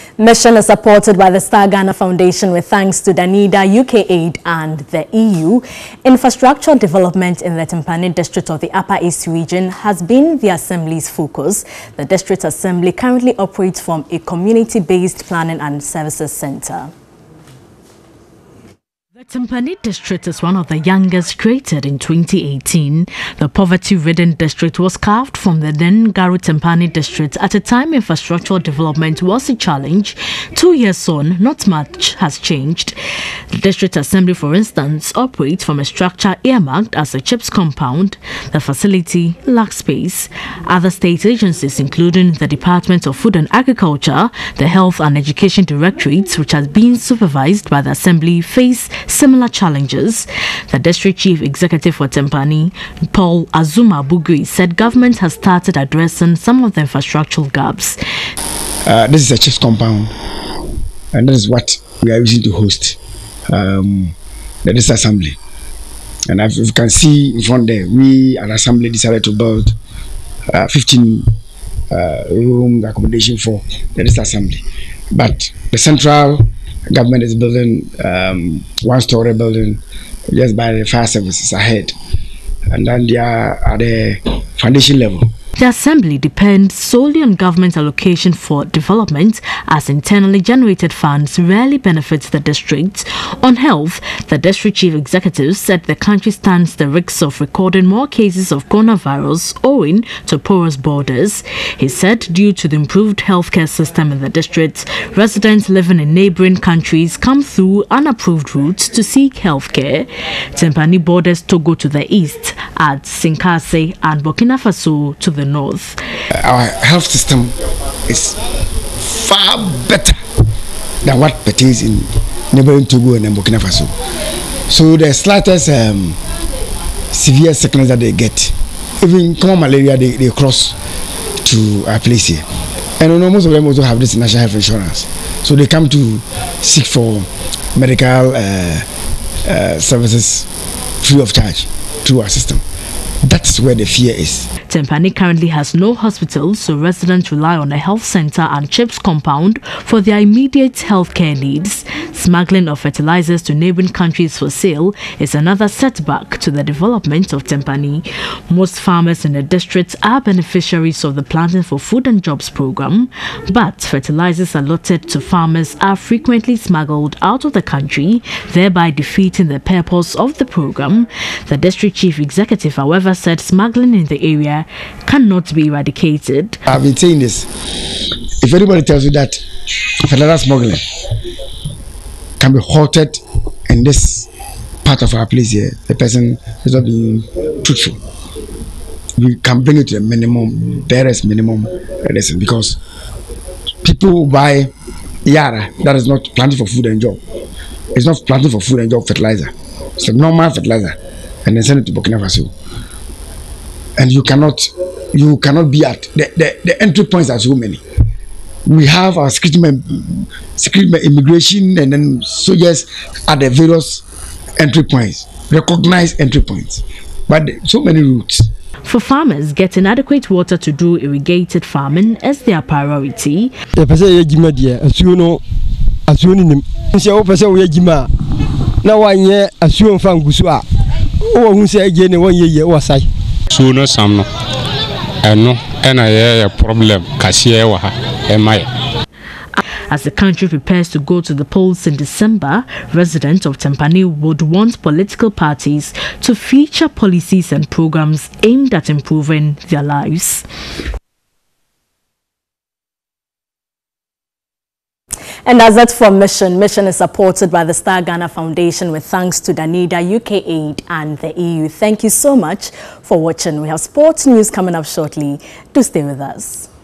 Mission is supported by the Star Ghana Foundation with thanks to Danida, UK Aid and the EU. Infrastructure development in the Tempane district of the Upper East region has been the Assembly's focus. The District Assembly currently operates from a community-based planning and services center. The Tempane district is one of the youngest created in 2018. The poverty-ridden district was carved from the then Garu Tempane district at a time infrastructural development was a challenge. 2 years on, not much has changed. The District Assembly, for instance, operates from a structure earmarked as a CHIPS compound. The facility lacks space. Other state agencies, including the Department of Food and Agriculture, the Health and Education Directorates, which has been supervised by the Assembly, face similar challenges. The District Chief Executive for Tempane, Paul Azuma Bugui, said government has started addressing some of the infrastructural gaps. This is a CHIPS compound, and that is what we are using to host the District Assembly. And as you can see in front there, we as Assembly decided to build 15 room accommodation for the District Assembly. But the central government is building one-story building just by the fire services ahead, and then they are at the foundation level. The Assembly depends solely on government allocation for development, as internally generated funds rarely benefit the district. On health, the District Chief Executive said the country stands the risks of recording more cases of coronavirus owing to porous borders. He said due to the improved healthcare system in the district, residents living in neighboring countries come through unapproved routes to seek healthcare. Tempane borders Togo to the east, adds Sinkase and Burkina Faso to the north. Our health system is far better than what pertains in neighboring Togo and Burkina Faso. So the slightest severe sickness that they get, even common malaria, they cross to our place here. And most of them also have this national health insurance. So they come to seek for medical services free of charge through our system. That's where the fear is. Tempane currently has no hospital, so residents rely on a health center and CHIPS compound for their immediate healthcare needs. Smuggling of fertilizers to neighboring countries for sale is another setback to the development of Tempane. Most farmers in the district are beneficiaries of the Planting for Food and Jobs program, but fertilizers allotted to farmers are frequently smuggled out of the country, thereby defeating the purpose of the program. The District Chief Executive, however, said smuggling in the area cannot be eradicated. I've been saying this. If anybody tells you that fertilizer smuggling can be halted in this part of our place here, the person is not being truthful. We can bring it to the minimum, barest minimum, because people who buy Yara, that is not planting for food and job. It's not planting for food and job fertilizer. It's a normal fertilizer, and then send it to Burkina Faso. And you cannot be at the entry points are so many. We have our security immigration and then soldiers at the various entry points, recognized entry points, but so many routes. For farmers, getting adequate water to do irrigated farming is their priority. Suno samno eno ena problem kasiye waha emai. As the country prepares to go to the polls in December, residents of Tempane would want political parties to feature policies and programs aimed at improving their lives. And as that's for Mission. Mission is supported by the Star Ghana Foundation with thanks to Danida, UK Aid and the EU. Thank you so much for watching. We have sports news coming up shortly. Do stay with us.